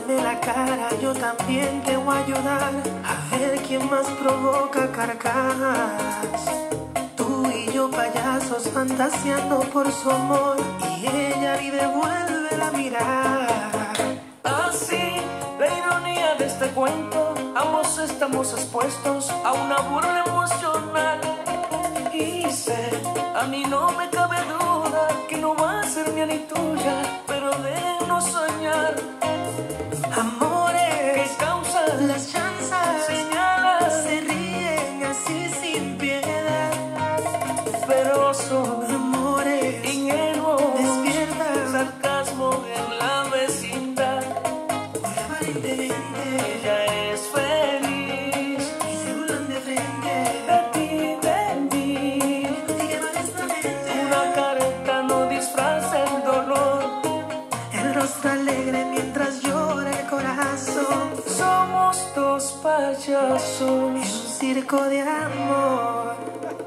Dame la cara, yo también te voy a ayudar a ver quién más provoca carcajadas. Tú y yo payasos fantaseando por su amor y ella ni devuelve la mirada. Así, la ironía de este cuento, ambos estamos expuestos a una burla emocional. Y sé, a mí no me cabe duda que no va a ser mía ni tuya, pero déjenos soñar. Amores que causan las chanzas, señalas, se ríen así sin piedad, pero son amores ingenuos, despiertan sarcasmo en la vecindad. Aparentemente ella es feliz y se burlan de frente de ti, de mí. Una careta no disfraza el dolor, el rostro alegre mientras llora el corazón. Somos dos payasos en un circo de amor.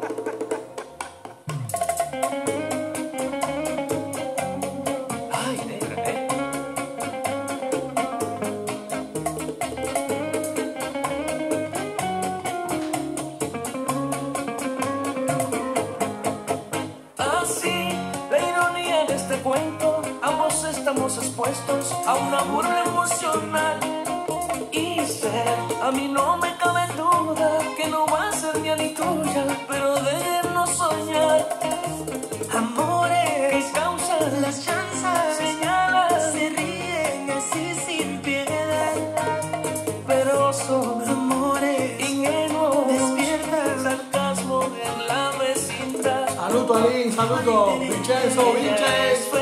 Ay, negra, Así, la ironía de este cuento, ambos estamos expuestos a una burla emocional. Y sé, a mí no me cabe duda que no va a ser mía ni tuya, pero déjenos soñar. Amores que causan las chanzas, señalas, se ríen así sin piedad, pero son amores ingenuos, despiertan sarcasmo en la vecindad. Saludo, Alín, saludo, Vincenzo, Vincenzo.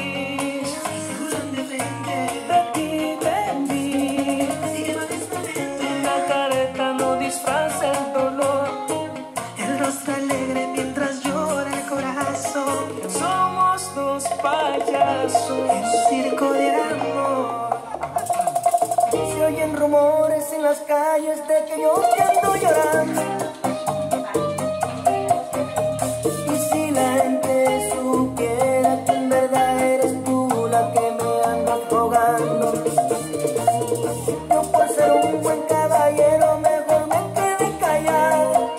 Alegre mientras llora el corazón. Somos dos payasos en un circo de amor. Se oyen rumores en las calles de que yo te ando llorando. Y si la gente supiera que en verdad eres tú la que me anda rogando, yo por ser un buen caballero mejor me quedé callado.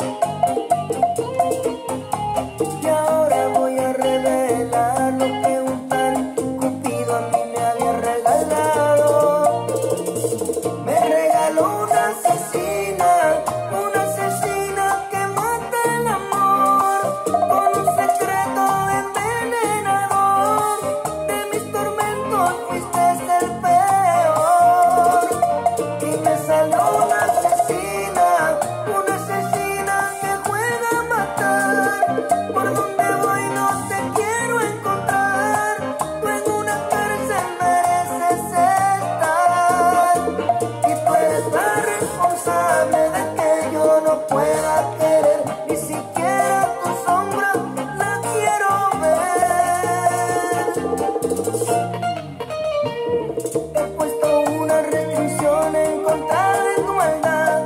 Y ahora voy a revelar lo que un tal Cupido a mí me había regalado. Me regaló una asesina que mata el amor, con un secreto envenenador. De mis tormentos fuiste el peor. Y me salió una asesina que juega a matar. Por donde voy no te quiero encontrar. Tú en una cárcel mereces estar. Y tú eres la responsable de que yo no pueda querer. Ni siquiera tu sombra la quiero ver. He puesto una restricción en contra de tu maldad.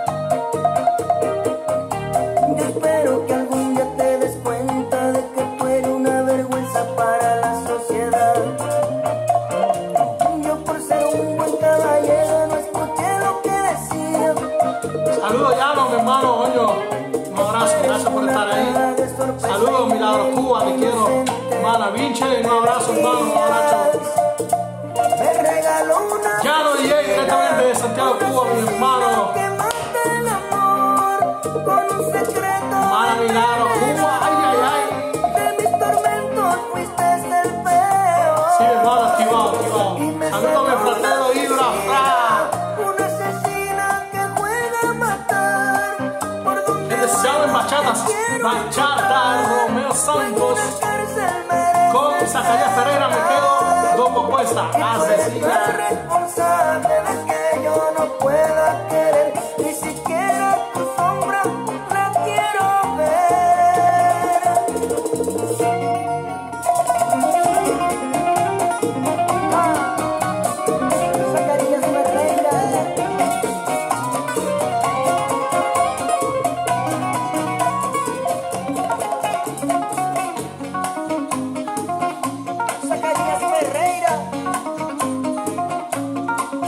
Yo espero que algún día te des cuenta de que tú eres una vergüenza para la sociedad. Yo por ser un buen caballero no escuché lo que decía. Saludos, Llano, mi hermano, coño. Un abrazo, gracias por estar ahí. Saludos, Milagro Cuba, te quiero. Hermana Vinche, un abrazo, hermano, un abrazo. Me regaló una Llano DJ, directamente de Santiago, Cuba, mi hermano. que mata el amor, con un secreto Hermana Milagro Cuba, ay, ay, ay. de mis tormentos fuiste el peor. Sí, hermano, activado, activado. Saludos, mi fratero Ibra, fra. Una asesina que juega a matar. Por donde El deseado en bachatas, bachata, Romeo Santos. Con Zacarías Ferreira me quedo dos propuestas. Asesina. Responsable de que yo no pueda querer, ni siquiera tu sombra la quiero ver. Zacarías Ferreira. Zacarías Ferreira.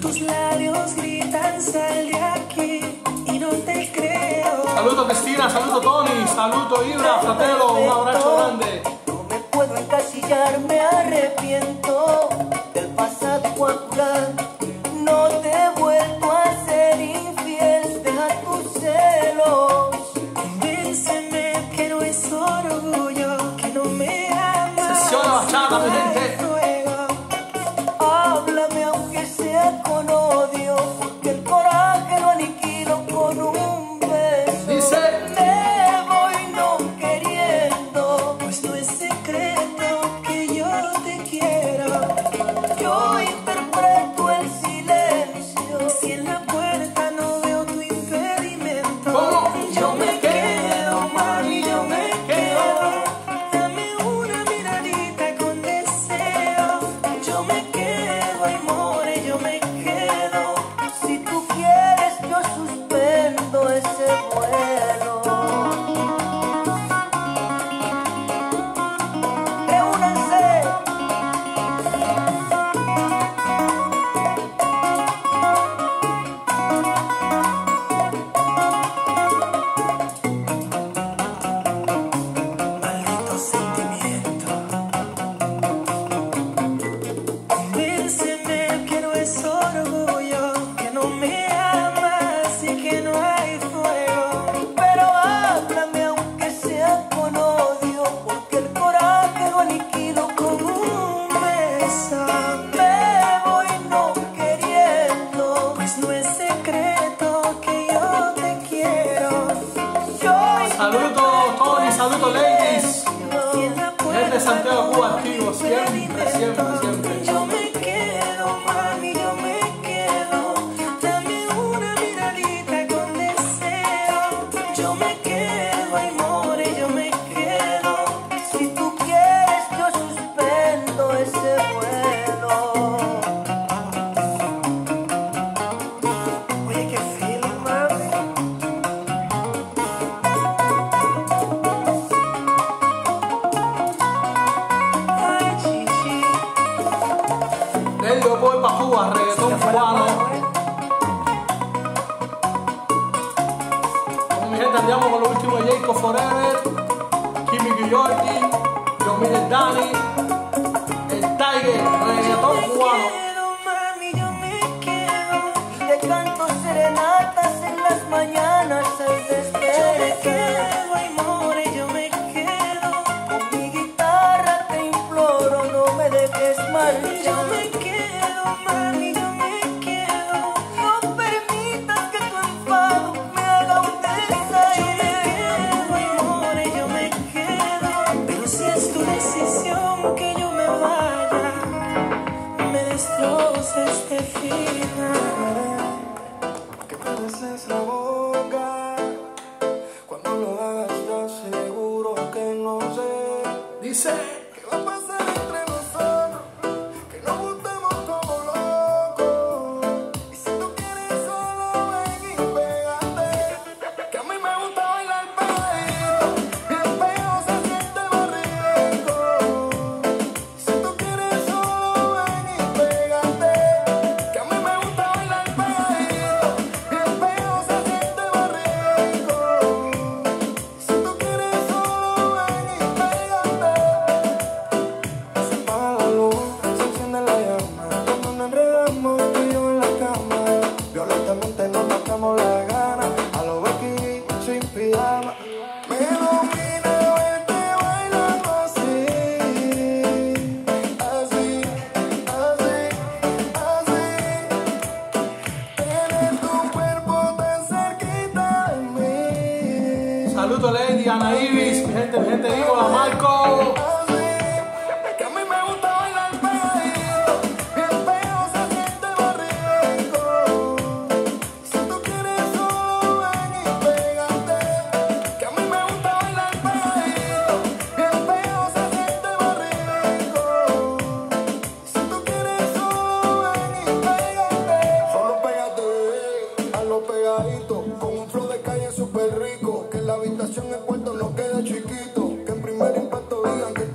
Tus labios gritan sal de aquí y no te creo. Saludo Cristina, saludo Tony, saludo Ibra, Fratelo, un abrazo grande. No me puedo encasillar, me arrepiento del pasado cuadrar. No te he vuelto a ser infiel, deja tus celos. Convénceme que no es orgullo, que no me amas. Sesión de bachata, mi gente. Háblame aunque sea con odio, porque el coraje lo aniquilo con un beso. Dice, me voy no queriendo, Pues no es secreto que yo te quiero. yo interpreto el silencio. Si en la puerta no veo tu impedimento, ¿cómo? yo me quedo, mami, yo me quedo. Dame una miradita con deseo. Yo me quedo, amor, yo me quedo. Si tú quieres yo suspendo ese vuelo. Reúnanse. Maldito sentimiento. Convénceme que no es orgullo, que no me amas y que no hay fuego. Pero háblame aunque sea con odio, porque el coraje lo aniquilo con un beso. Me voy no queriendo, Pues no es secreto que yo te quiero. yo saludo Tony, saludo ladies. Si en la Desde puerta Santiago, no Cuba, veo activo, tu siempre, impedimento, siempre, siempre. yo me quedo, mami, yo me quedo. Dame una miradita con deseo. Yo me quedo, amor, yo me quedo. si tú quieres yo suspendo ese vuelo. Oye, qué feeling, mami. Ay, chichi. Lady, yo voy pa' Cuba, reggaetón cubano. Como mi gente, andamos con lo último de Jacob Forever, Kimi Giorgi, Yomir Dani, el Tiger, reggaetón cubano. Mami, yo me quedo. Te canto serenatas en las mañanas al Yo me despertar. quedo, amor, yo me quedo. Con mi guitarra te imploro, no me dejes Yo marchar. me quedo, mami, yo me quedo. No permitas que tu enfado me haga un Yo me desaire. quedo, amor, yo me quedo. Pero si es tu decisión que yo me vaya, me destroza este final. Que me beses la boca. Cuando lo hagas yo seguro que no sé Dice, qué va a pasar entre nosotros, que nos gustemos como locos. Y si tú quieres solo ven y pégate, que a mí me gusta bailar pegadito, bien pegado se siente más rico. Y si tú quieres solo ven y pégate, que a mí me gusta bailar pegadito, bien pegado se siente más rico. Y si tú quieres solo ven y pégate. Se apaga la luz, se enciende la llama. Cuando nos enredamos tú y yo en la cama, violentamente nos matamos la gana. A lo Becky sin pijama. Me domina verte bailando así, así, así, así. Tener tu cuerpo tan cerquita de mí. saludo Lady, Ana Ibis, mi gente, digo, a Marco. Que a mí me gusta bailar pegadito, bien pegado se siente más rico. Si tú quieres solo ven y pégate, que a mí me gusta bailar pegadito, bien pegado se siente más rico. Si tú quieres solo ven y pégate, solo pégate, hazlo pegadito, con un flow de calle súper rico, que la habitación en cuarto no quede chiquito, que en primer impacto digan que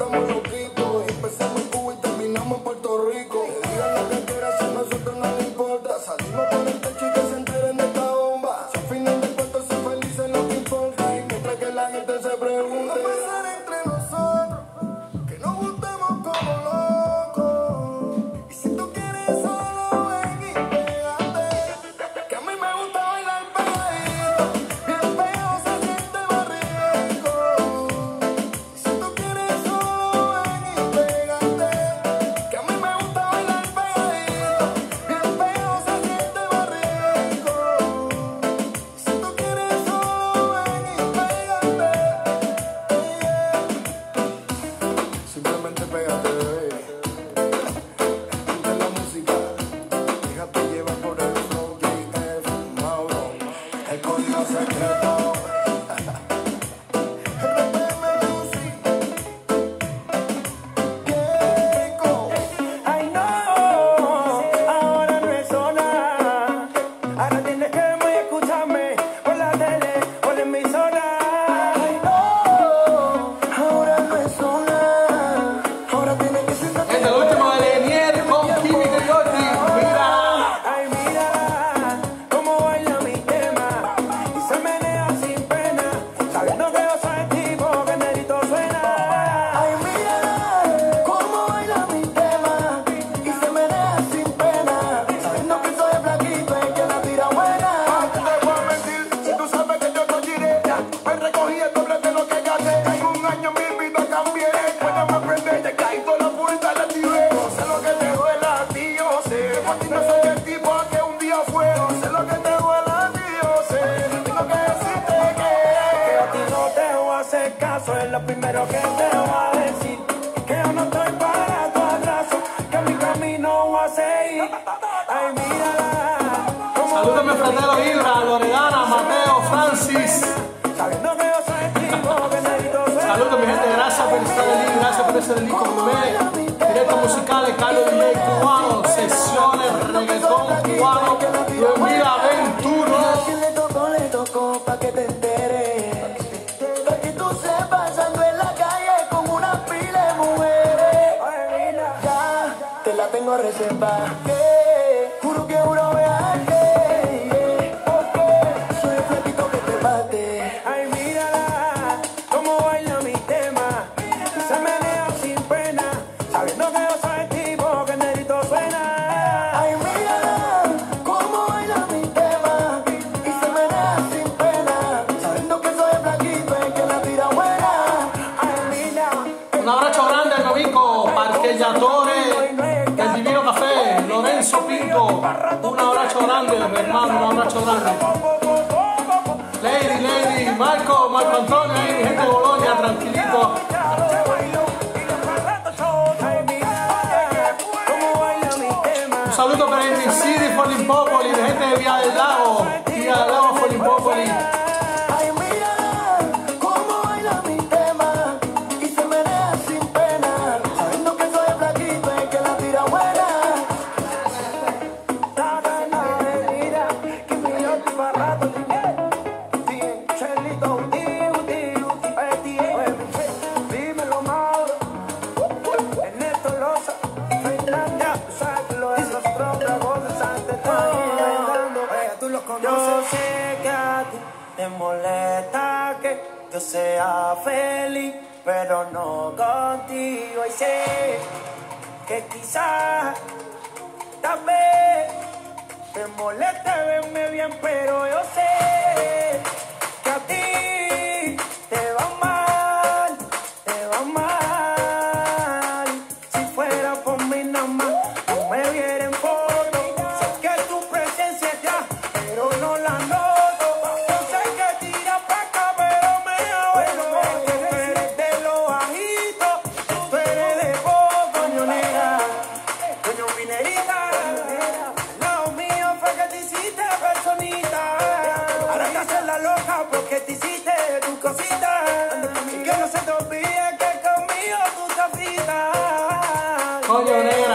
No soy el tipo que un día fue, no sé lo que te duele a ti, yo sé. Tengo que decirte que a ti no te voy a hacer caso, es lo primero que te voy a decir. Que yo no estoy para tu abrazo, que mi camino voy a seguir. Ay, mírala. Saludos a mi fratero Ibra, Loredana, Mateo, Francis. Sabiendo que yo soy el tipo que necesito ser. Saludos mi gente, gracias por estar allí, gracias por ese delito conmigo. Directos musicales, Carlos DJ cubano, sesiones, reggaetón cubano, 2021. Quien le tocó pa' que te enteres. Pa' que tú sepas, ando en la calle con una pila de mujeres. Ya te la tengo reservada. Juro que juro viaje. Porque soy el flaquito que te bate. Ay, mírala, cómo baila mi tema. Y se menea sin pena, sabiendo que yo soy el tipo que necesito suena. Ay, mírala, cómo baila mi tema. Y se menea sin pena, sabiendo que soy el flaquito el que la tira buena. Ay, mira. Un abrazo grande al Novico, Parquellatore, el Divino Café, Lorenzo Pinto. Un abrazo grande, mi hermano, un abrazo grande. Lady, Marco Antonio, ahí, mi gente de Bolonia, tranquilito. Un saludo para el City, Folimpópoli, de gente de Villa del Lago, Folimpópoli. Ay, mira cómo baila mi tema y se menea sin pena, sabiendo que soy el flaquito el que la tira buena. Mira, que me dio para rato. Chelito, dímelo, Mauro. Ernesto Loza, Fernanda, sabes que lo de nosotros, la voz antes está inventando. Tú lo conoces. Yo sé que a ti te molesta que yo sea feliz, pero no contigo. Y sé que quizás, tal vez, te moleste verme bien, pero yo sé que a ti te va mal, te va mal. Si fuera por mí nada más, no me viera en foto. Sé que tu presencia está, pero no la noto. Yo sé que tira pa' acá, pero me abuelo. Que tú eres de lo bajito, tú eres de poco, coño negra, coño minerita. Al lado mío fue que te hiciste personita. Ahora te haces la loca porque te hiciste tu cosita. Y que no se te olvide que conmigo tú estás frita. Coño negra,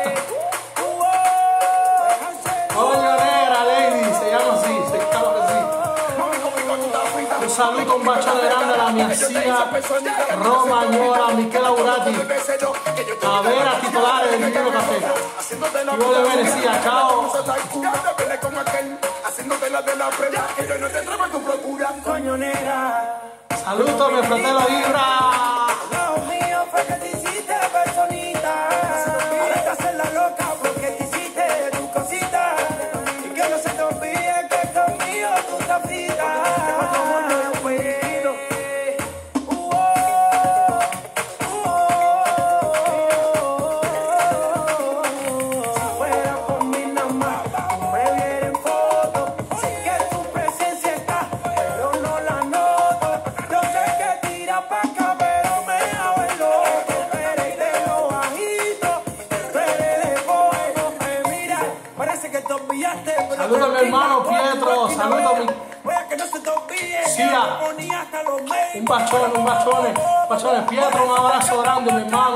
Lady, se llama así, se llama así. Un saludo, un bacho de grande a la miacía, Roma, Ñora, Miquela Urati, a ver a titulares del Divino Café. Yo de Venecia, chao. Haciéndote la de la prueba, que yo no te traigo tu procura. Coño negra. Saludos, mi fratero Ibra. Lado mío fue que te hiciste personita. Ahora te haces la loca porque te hiciste tu cosita. Y que no se te olvide que conmigo tú estás frita. Como no es bueno. Si fuera por mí nada más, no me viera en foto. Sé que tu presencia está, pero no la noto. Yo sé que tira pa' acá, pero me hago el loco. Tú eres de lo bajito, tú eres de fuego. Mira, parece que te olvidaste, pero Saludos a mi hermano Pietro, saludos a mi... Puede que no se te olvide, Sí, que lo ponía hasta los medios. Un bachón, Pietro, un abrazo grande, mi hermano.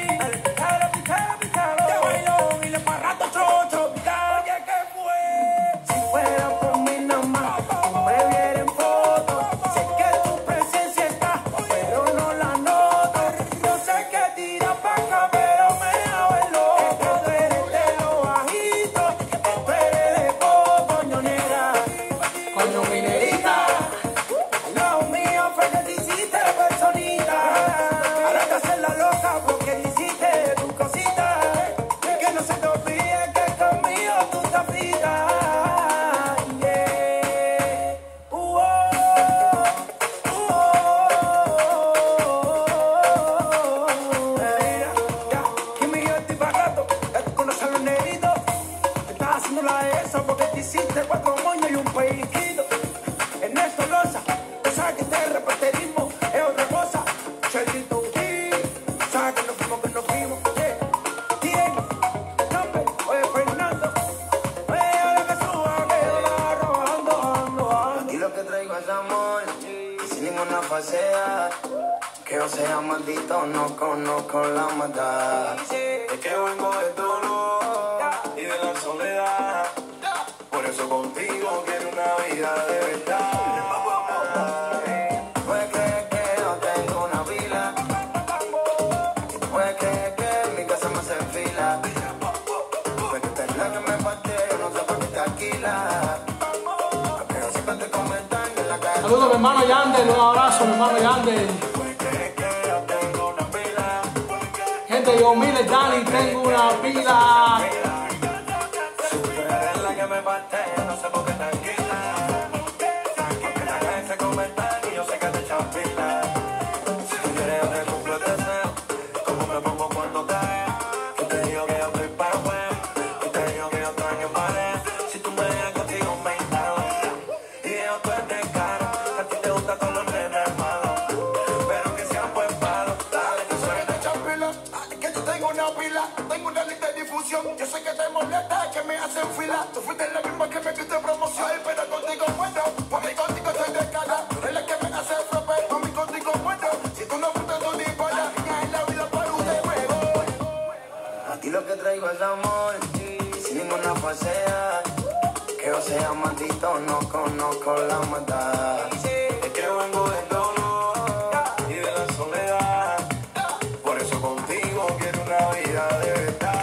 Te bailó y le parrato chocho. Oye, ¿qué fue? Si fuera por mí nada más, no me viera en foto. Sé que tu presencia está, pero no la noto. Yo sé que tira pa' acá, pero me hago el loco. Tú eres de lo bajito, tú eres de poco, coño negra. Coño minerita. Al lado mío fue que te hiciste personita. Ahora te haces la loca porque te haciéndola esa porque te hiciste 4 moños y un pellizquito. En esto rosa, sabes que este reparterismo es otra cosa. Chelito, sabes que nos fuimos, Diego, López, oye Fernando, oye ahora que suba, que yo la ando. Aquí lo que traigo es amor, y sin ninguna falsedad. Que yo sea maldito, no conozco la maldad. Es que vengo del dolor y de la soledad. Por eso contigo quiero una vida de verdad. Puedes creer que yo tengo una vila. Puedes creer que en mi casa me hacen fila. Puedes creer que me parte, no sé por qué te alquila. Pero siempre te comentan en la calle. Saludos a mi hermano Yandel, un abrazo mi hermano Yandel. Gente, yo mire Dani, tengo una pila. La que me parte, no sé por qué te alquila. Porque la gente se comenta y yo sé que te echan pila. Si tú quieres yo te cumplo el deseo, como me pongo cuando te veo. Yo te digo que yo estoy para juego, yo te digo que yo extraño pared. Si tú me dejas contigo me instalo. Y yo tú eres de cara, a ti te gusta todo lo nenes malos. Pero que sean buen palo, dale, tú sabes de echar pila. Que yo tengo una pila, tengo una lista de difusión. Yo sé que te molesta, que me hacen fila. Tú fuiste la misma que me diste promoción. Pero contigo bueno, por mí contigo estoy de cara. Tú eres la que me hace frappé, por mí contigo bueno. Si tú no fuiste tú ni para allá, en la vida para usted me voy. Aquí lo que traigo es amor, y sin ninguna falsedad. Que yo sea maldito, no conozco la maldad. Es que vengo del dolor y de la soledad. Por eso contigo quiero una vida de verdad.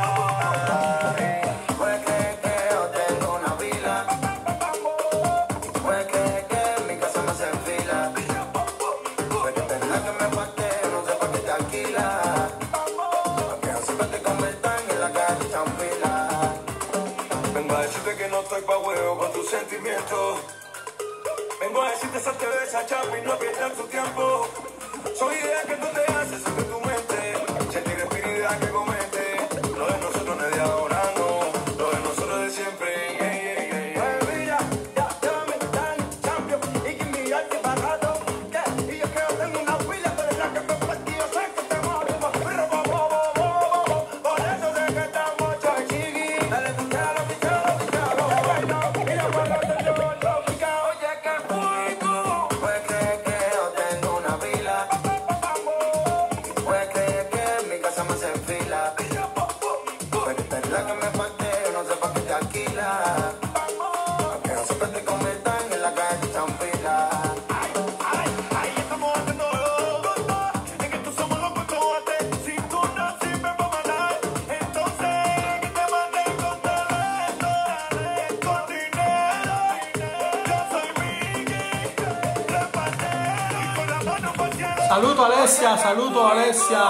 Puedes creer que yo tengo una vila. Puedes creer que en mi casa me hacen fila. Puedes creer que me parte, no sé por qué te alquila. Porque yo siempre te comentan en la calle champila. Vengo a decirte que no estoy pa' huevo con tus sentimientos. Vengo a decirte salte de esa chapa y no pierdas tu tiempo. Soy idea que tú te haces sobre tu mente. Sentir espiritualidad que comete. Lo de nosotros no es de ahora, no. Lo de nosotros de siempre. Mira, ya me dan cambio. Y que mi arte barato. Y yo que yo tengo una pila, pero es la que me partí. Yo sé que te muevo. Por eso sé que estamos chiqui. Dale, picalo. Mira, cuando te llevo lo picao. Oye, que fui tú. Puedes creer que yo tengo una vila. Puedes creer que en mi casa me hacen fila. Puedes creer que me parte, no sé por qué te alquila. Porque yo siempre te comentan en la calle champila. Ahí estamos haciendo en que tú somos los cocotes. Si tú no sirves para mandar, entonces que te manden con talento, con dinero. Yo soy Miki, repartero y con la mano paseando. Saludo Alessia, saludo Alessia.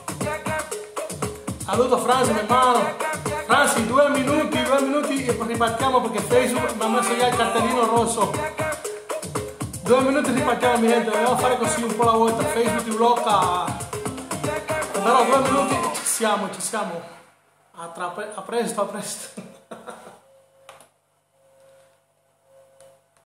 Saluto Franci, mi hermano. Franci, 2 minuti e ripartiamo perché Facebook mi ha messo già il cartellino rosso. 2 minuti e ripartiamo, mi gente, dobbiamo fare così un po' la volta, Facebook ti blocca. Però 2 minuti ci siamo. A presto.